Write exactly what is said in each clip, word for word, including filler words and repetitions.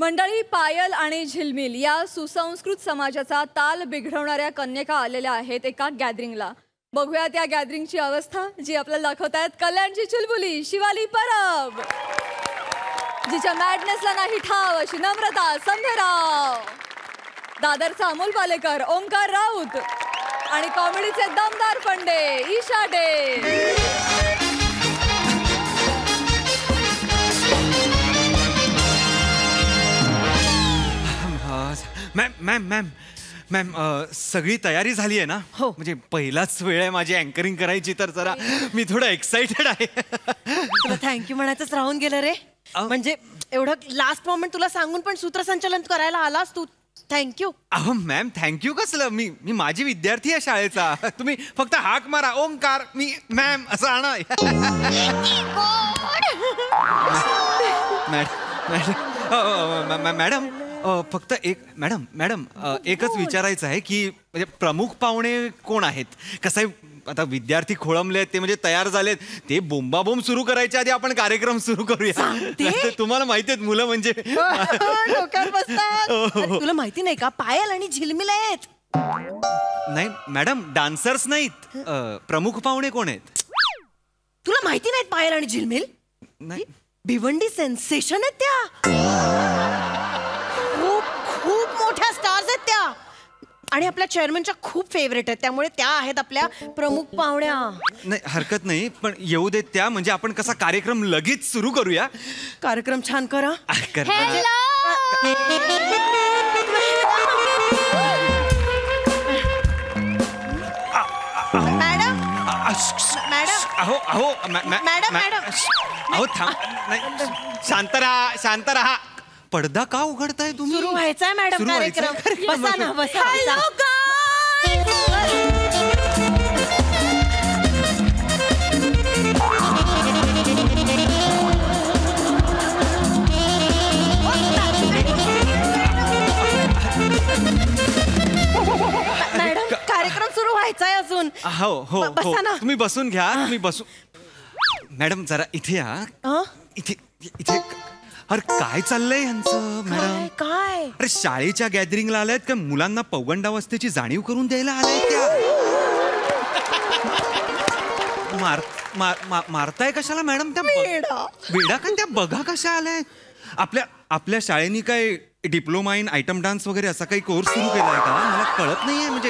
मंडळी, पायल आणि झिलमिल या सुसंस्कृत समाजाचा ताल बिघडवणाऱ्या कन्यका आलेल्या आहेत एका गॅदरिंगला. बघूया त्या गॅदरिंगची अवस्था, जी आपल्याला दाखवतायत कल्याणची चुलबुली शिवाली परब, जिच्या मॅडनेसला नाही ठाव अशी नम्रता संध्याराव, दादरचा अमोल पालेकर ओंकार राऊत आणि कॉमेडीचे दमदार फंडे Isha De. Ma'am ma'am ma'am ma'am सगळी तयारी झाली आहे ना? हो. म्हणजे पहिलाच वेळ आहे माझी अँकरिंग करायची, तर जरा मी थोडं एक्साइटेड आहे. तुला थँक्यू म्हणायचंच राहून गेलं रे. म्हणजे एवढं लास्ट मोमेंट तुला सांगून पण सूत्रसंचालन करायला आलास तू. थँक्यू. अहो मॅम थँक्यू कसलं, मी मी माझी विद्यार्थी आहे शाळेचा. तुम्ही फक्त हाक मारा ओंकार मी मॅम असं आणा. मॅडम मॅडम फक्त एक मॅडम मॅडम एकच विचारायचं आहे की म्हणजे प्रमुख पाहुणे कोण आहेत? कसं आहे आता विद्यार्थी खोळंबलेत, ते म्हणजे तयार झालेत, ते बोंबाबोंब सुरू करायच्या आधी आपण कार्यक्रम सुरू करूया. तुम्हाला माहिती आहेत मुलं म्हणजे तुला माहिती नाही का पायल आणि झिलमिल आहेत? नाही मॅडम डान्सर्स नाहीत. प्रमुख पाहुणे कोण आहेत? तुला माहिती नाहीत पायल आणि झिलमिल? नाही भिवंडी सेन्सेशन आहेत त्या. खूप खूप मोठ्या स्टार्स आहेत त्या आणि आपल्या चेअरमनच्या खूप फेवरेट आहेत, त्यामुळे त्या आहेत आपल्या प्रमुख पाहुण्या. नाही हरकत नाही, पण येऊ देत त्या. म्हणजे आपण कसा कार्यक्रम लगेच सुरू करूया. कार्यक्रम छान करा. मॅडम मॅडम अहो अहो मॅडम मॅडम अहो थांब नाही, शांत राहा शांत राहा. पडदा का उघडताय तुम्ही? सुरू व्हायचा आहे मॅडम कार्यक्रम. बसा ना बसा. हॅलो मॅडम कार्यक्रम सुरू व्हायचा आहे अजून. हो हो हो तुम्ही बसून घ्या. तुम्ही बसू. मॅडम जरा इथे या. इथे इथे. अरे काय चाललंय यांचं मॅडम? काय? अरे शाळेच्या गॅदरिंगला आल्यात का मुलांना पौगंडावस्थेची जाणीव करून द्यायला आल्यात त्या? मार मारताय कशाला मॅडम त्या? वेडा का त्या? बघा कशा आलाय. आपल्या आपल्या शाळेनी काय डिप्लोमा इन आयटम डान्स वगैरे असा काही कोर्स सुरू केलाय का? मला कळत नाहीये. म्हणजे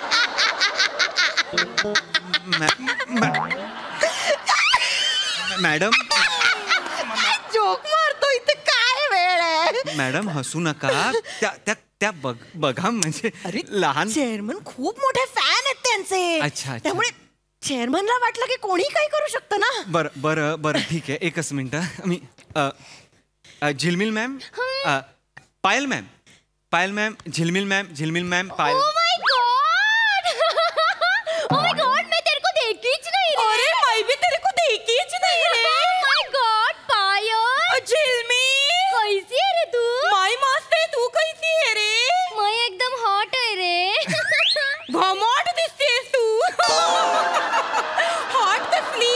मॅडम जोक मारतो इथे. काय वेळ आहे मॅडम? हसू नका. त्या त्या त्या बघ बघा म्हणजे अरे लहान चेअरमन खूप मोठे फॅन आहेत त्यांचे. अच्छा त्यामुळे चेअरमनला वाटलं की कोणी काही करू शकतं ना. बरं बरं बरं ठीक आहे. एकच मिनिट. मी Jhilmil ma'am, Payal ma'am, Payal ma'am, Jhilmil ma'am, Jhilmil ma'am, Payal. Oh my God! Oh my God! मैं तेरे को देखी च नहीं रे. अरे मैं भी तेरे को देखी च नहीं रे. Oh my God! पायल. झिलमिल कैसी है रे तू? मैं मस्त है. तू कैसी है रे? मैं एकदम हॉट है रे. घमोट दिसतेस तू. हॉट कसली?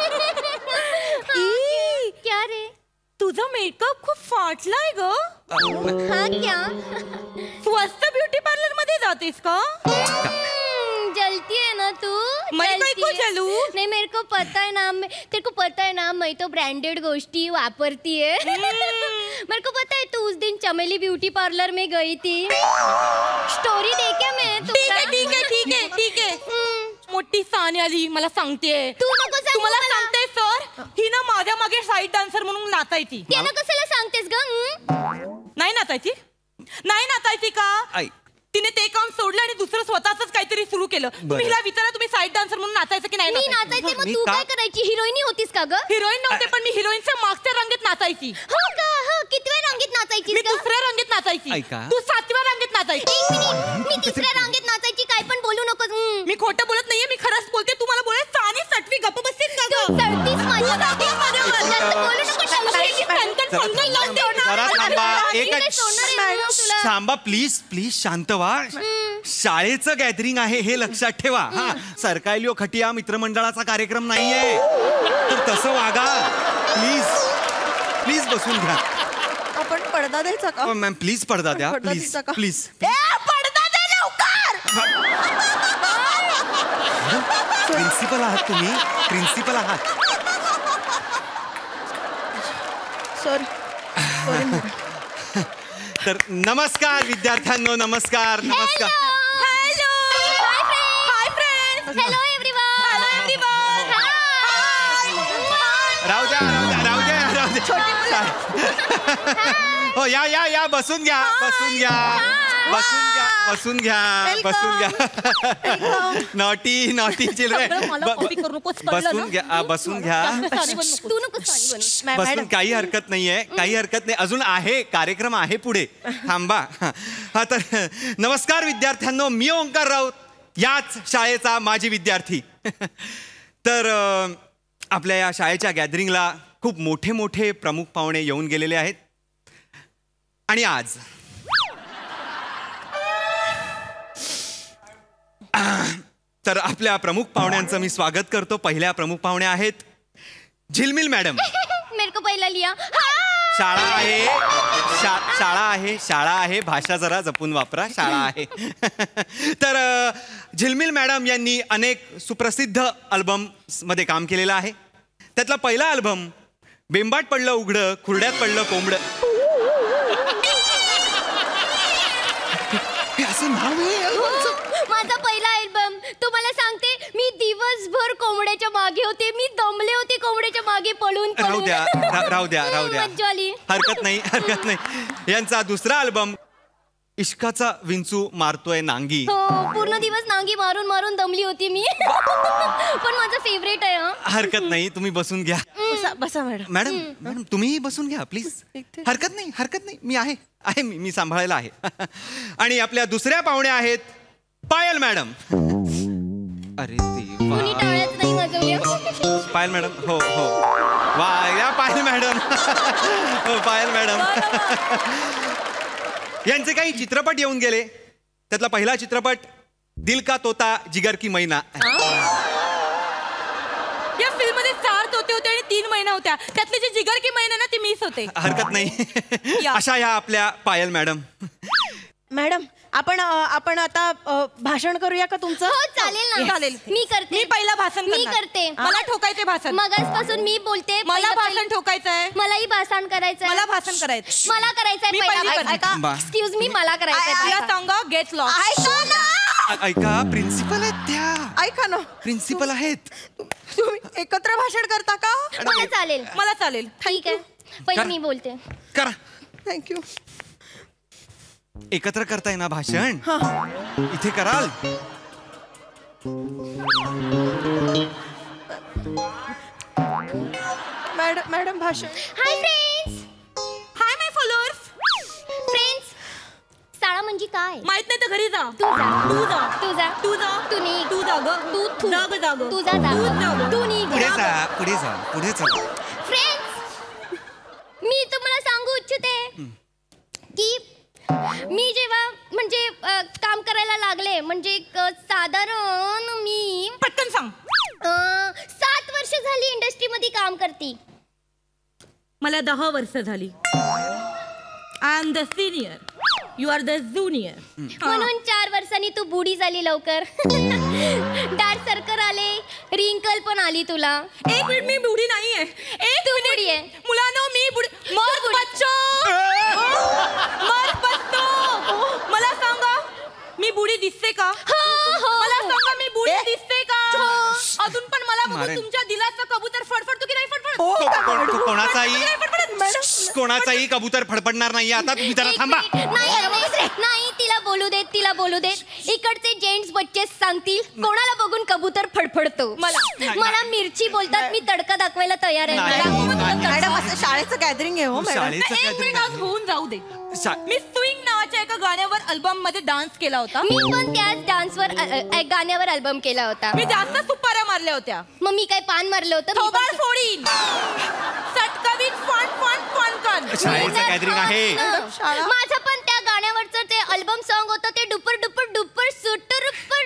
क्या रे? तुझा मेकअप खूप फाटलाय ग. हाँ क्या? स्वस्त ब्युटी पार्लर मध्ये जातेस का? जलती है ना तू? मैं मैं को जलू? नहीं मेरे को पता है ना. मैं तेरे को पता है ना मैं तो ब्रांडेड गोष्टी वापरती है. मेरे को पता है तू उस दिन चमेली ब्यूटी पार्लर में गई थी. स्टोरी देखे मैं. ठीक है ठीक है ठीक है ठीक है. मोठी सानी आली मला सांगते. तू नको सांगू. तुम्हाला सांगते सर, ही ना माझ्या मागे साईड डान्सर म्हणून नाचायची. त्याला कशाला सांगतेस ग? नाही नाचायची? नाही नाचायची का? तिने ते काम सोडलं आणि दुसरं स्वतःच काहीतरी सुरू केलं. तुम्ही हिला विचारा तुम्ही साईड डान्सर म्हणून नाचायचं की नाही? मी नाचायचे. मग तू काय करायची? हिरोईनी होतीस का ग? हिरोईन नव्हते, पण मी हिरोईनच्या मागच्या रंगीत नाचायची. हो का? हो. कितव्या रंगीत नाचायची? मी दुसऱ्या रंगीत नाचायची. तू सातव्या रंगीत नाचायची. एक मिनिट. मी तिसऱ्या रंगीत नाचायची. काय पण बोलू नकोस. मी खोटं बोलत नाहीये. मी खरंच बोलते. तू मला बोलायचं आणि सटवी गप्प बसतीस का ग? सळतीस माझ्या गाडीवर. जास्त बोलू नको. थांबा प्लीज प्लीज शांत व्हा. शाळेचं गॅदरिंग आहे हे लक्षात ठेवा. हा सरकायलिओ खटिया मित्रमंडळाचा कार्यक्रम नाहीये, तर तसं वागा प्लीज. प्लीज बसून घ्या. आपण पडदा द्यायचा का? मॅम प्लीज पडदा द्या पडदा प्लीज द्यायचा का? प्लीज ए, पडदा दे लवकर. प्रिन्सिपल आहात तुम्ही प्रिन्सिपल आहात सॉरी सॉरी. तर नमस्कार विद्यार्थ्यांनो नमस्कार नमस्कार hello hi friends hi friends hello everyone hello everyone राहू द्या राहू द्या राहू द्या हो या या या बसून घ्या बसून घ्या बसून घ्या बसून घ्या बसून घ्या नॉटी नॉटी चिल्ड्रन बसून घ्या बसून घ्या तू नको पाणी बनव. बसून काही हरकत नाहीये काही हरकत नाही अजून आहे कार्यक्रम आहे पुढे थांबा हा तर नमस्कार विद्यार्थ्यांनो मी ओंकार राऊत याच शाळेचा माजी विद्यार्थी तर अं, आपल्या या शाळेच्या गॅदरिंगला खूप मोठे मोठे प्रमुख पाहुणे येऊन गेलेले आहेत आणि आज तर आपल्या प्रमुख पाहुण्यांचं मी स्वागत करतो पहिल्या प्रमुख पाहुण्या आहेत झिलमिल मॅडम मेरे को पहिला लिया शाळा आहे शा- शाळा आहे शाळा आहे भाषा जरा जपून वापरा शाळा आहे तर अ, झिलमिल मॅडम यांनी अनेक सुप्रसिद्ध अल्बम्स मध्ये काम केलेलं आहे त्यातला पहिला अल्बम बेंबाट पडलं उघडं खुर्ड्यात पडलं कोंबडं हे असं नाव आहे माझा पहिला अल्बम तुम्हाला सांगते मी दिवसभर कोंबड्याच्या मागे होते मी दमले होते कोंबड्याच्या मागे पळून राहू पळून. द्या रा- राहू द्या राहू द्या मज्जा आली. हरकत नाही हरकत नाही यांचा दुसरा अल्बम इश्काचा विंचू मारतोय नांगी हो पूर्ण दिवस नांगी मारून मारून दमली होती मी पण माझा फेवरेट आहे हं. हरकत नाही तुम्ही बसून घ्या बसा बसा मॅडम. मॅडम मॅडम तुम्ही बसून घ्या प्लीज इथे. हरकत नाही हरकत नाही मी आहे आहे मी मी सांभाळायला आहे आणि आपल्या दुसऱ्या पाहुण्या आहेत पायल मॅडम अरे देवा कुणी टाळ्याच नाही वाजवल्या. पायल मॅडम हो हो वा या पायल मॅडम हो पायल मॅडम यांचे काही चित्रपट येऊन गेले त्यातला पहिला चित्रपट दिल का तोता जिगर की मैना या फिल्म मध्ये चार तोते होते आणि तीन महिना होत्या त्यातले जे जिगर की महिना ना ते मिस होते हरकत नाही या. अशा या आपल्या पायल मॅडम मॅडम आपण अ, आपण आता अ, भाषण करूया का तुमचं? हो चालेल ना चालेल. मी करते मी पहिला भाषण मी करणार. करते मला ठोकायचे भाषण मगासपासून मी बोलते मला पहिलं- भाषण ठोकायचं आहे मलाही भाषण करायचं मला भाषण करायचं मला करायचंय मी पहिला पहिली भाषण. करते. बा. एक्सक्यूज मी मला या करायचंय सॉन्ग गेट लॉस ऐका ना ऐ- ऐका प्रिन्सिपल आहेत त्या ऐका ना प्रिन्सिपल आहेत तुम्ही एकत्र भाषण करता का? मला चालेल मला चालेल ठीक आहे पहिले कर. मी बोलते करा थँक्यू. एकत्र करताय ना भाषण इथे कराल मॅडम मॅडम भाषण. Hi friends hi my followers friends शाळा म्हणजे काय माहित नाही तर घरी जा तू जा तू जा तू जा तू जा तू निघ तू जा ग तू तू जा ग जा ग तू जा जा तू जा ग. तू निघ पुढे जा पुढे जा पुढे चला फ्रेंड्स मी तुम्हाला सांगू इच्छिते की मी जेव्हा म्हणजे अ, काम करायला लागले म्हणजे अ, साधारण मी पटकन सांग अ, सात वर्ष झाली इंडस्ट्रीमध्ये काम करते मला दहा वर्ष झाली I am the senior you are the junior म्हणून चार वर्षांनी तू बुडी झाली लवकर डार्क सर्कल आले रिंकल पण आली तुला एक मिनिट मी बुडी नाहीये एक तू बुडी आहे मुलांनो मी बुडी मत बुडी. बच्चो मत बच्चो मला सांगा मी बुडी दिसते का हो, हो, मला हो. सांगा मी बुडी दिसते का हो. अजून पण मला बघून मारेन. तुमच्या दिलाचा कबूतर फडफडतो की नाही फडफड हो का? को- को- कोणाचाही नाही फडफडत कोणाचाही कबूतर फडफडणार नाही आता तुम्ही जरा एक थांबा मिनिट. नाही, नाही, नाही तिला बोलू देत तिला बोलू देत इकडचे जेंट्स बच्चे सांगतील कोणाला बघून कबूतर फडफडतो मला. मला मिरची बोलतात मी तडका दाखवायला तयार आहे नाही, मॅडम. नाही. मॅडम असं शाळेचं गॅदरिंग आहे हो मॅडम. शाळेचं नाही, एक काहीतरी मिनिट आज होऊन जाऊ दे शा- मी स्विंग नावाच्या एका गाण्यावर अल्बम मध्ये डान्स केला होता मी पण त्याच डान्सवर अ, अ, गाण्यावर अल्बम केला होता मी जास्त सुपाऱ्या मारल्या होत्या मग मी काय पान मारलं होतं मी थोबाड पण- फोडीन सटकवीत फण फण फण कन शाळेचं गॅदरिंग आहे ना. शाळा. माझं पण त्या गाण्यावरचं ते अल्बम सॉन्ग होतं ते duper duper duper super duper duper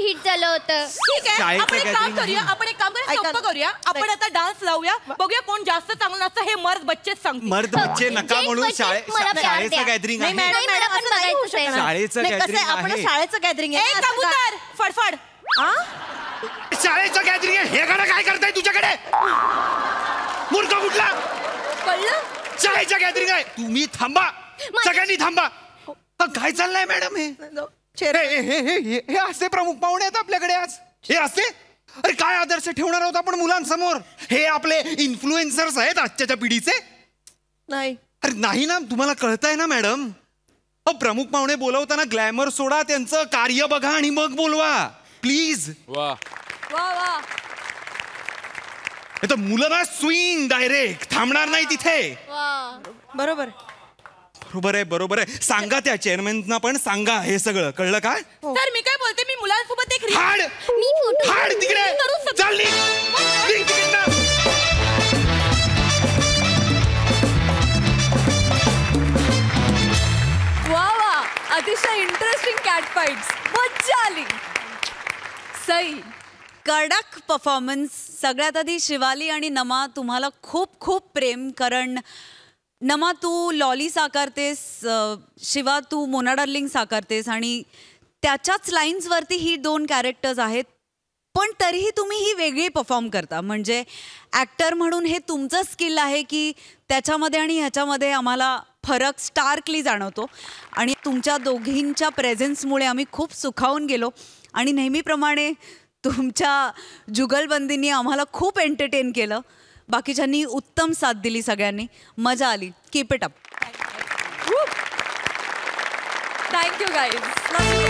hit झालं होतं. ठीक आहे शाळेचं आपण एक काम gathering करूया आहे. आपण एक काम करूया ऐका सोपं ना. करूया आपण आता डान्स लावूया बघूया कोण जास्त चांगलं असतं हे मर्द बच्चेच सांगतील. मर्द बच्चे नका Gents म्हणून बच्चे, शाळे मला प्यार शाळेचं द्या. गॅदरिंग नाही आहे मॅडम नाही, मॅडम मला असं नाही होऊ बघायचंच आहे. शकणार. शाळेचं नाही, कसं आहे, gathering आपण आहे. शाळेचं गॅदरिंग ए आहे ना, असं का- कबूतर फडफड हा? शाळेचं गॅदरिंग आहे हे गाणं काय करताय तुझ्याकडे मूर्ख कुठला कळलं? शाळेचं गॅदरिंग आहे तुम्ही थांबा सगळ्यांनी थांबा हा, काय चाललंय मॅडम हे चेहरा- हे हे हे हे- हे असे प्रमुख पाहुणे आहेत आपल्याकडे आज हे असे अरे काय आदर्श ठेवणार आहोत आपण मुलांसमोर हे आपले इन्फ्लुएन्सर्स आहेत आजच्या पिढीचे नाही अरे नाही ना तुम्हाला कळतंय ना मॅडम अहो प्रमुख पाहुणे बोलवताना ग्लॅमर सोडा त्यांचं कार्य बघा आणि मग बोलवा प्लीज वा वा वा तर मुलं ना स्विंग डायरेक्ट थांबणार नाही तिथे वा बरोबर बरोबर आहे बरोबर आहे सांगा त्या चेअरमॅनना पण सांगा हे सगळं कळलं काय तर मी काय बोलते मी मुलांसोबत एक रील हाड मी फोटो हाड तिकडे करू शकतो. चालली निघ तिकडनं. वा वा अतिशय इंटरेस्टिंग कॅट फाईट्स मज्जा आली. सई कडक परफॉर्मन्स. सगळ्यात आधी शिवाली आणि नमा तुम्हाला खूप खूप प्रेम, कारण नमा तू लॉली साकारतेस, अ, शिवा तू मोना डार्लिंग साकारतेस आणि त्याच्याच लाईन्सवरती ही दोन कॅरेक्टर्स आहेत, पण तरीही तुम्ही ही वेगळी परफॉर्म करता. म्हणजे ॲक्टर म्हणून हे तुमचं स्किल आहे की त्याच्यामध्ये आणि ह्याच्यामध्ये आम्हाला फरक स्टार्कली जाणवतो आणि तुमच्या दोघींच्या प्रेझेन्समुळे आम्ही खूप सुखावून गेलो आणि नेहमीप्रमाणे तुमच्या जुगलबंदींनी आम्हाला खूप एंटरटेन केलं. बाकीच्यांनी उत्तम साथ दिली, सगळ्यांनी मजा आली. Keep it up. Thank you guys.